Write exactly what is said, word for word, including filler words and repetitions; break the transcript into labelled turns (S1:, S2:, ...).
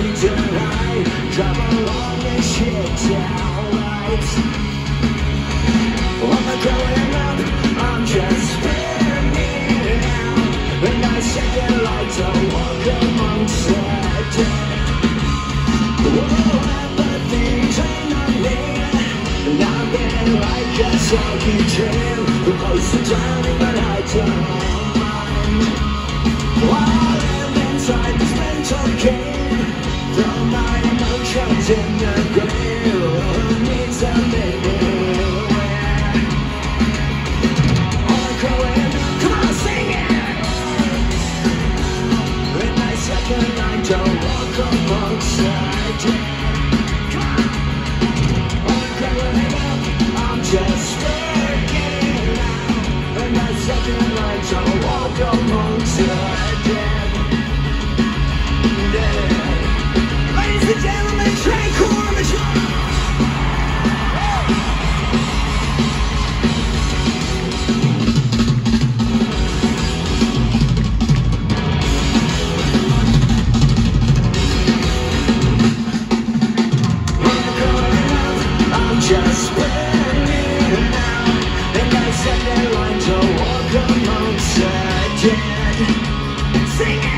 S1: me tonight. Drive along and shit down right. I'm not growing up, I'm just spinning out. And I second lights, I walk amongst the dead. Oh, empathy trained on me, and I've been like a soggy trail, close to drowning, but I don't mind. While I'm inside this mental cave, throw my emotions in the grave. Needs a minute. All growing, come on, sing it. In my second night, don't walk amongst the dead. Come on. All growing up, I'm just freaking out. In my second night, don't walk amongst the dead. Yeah. Ladies and gentlemen, Trey Cormier. Just spinning out, and I said that line to walk amongst the dead. Sing it!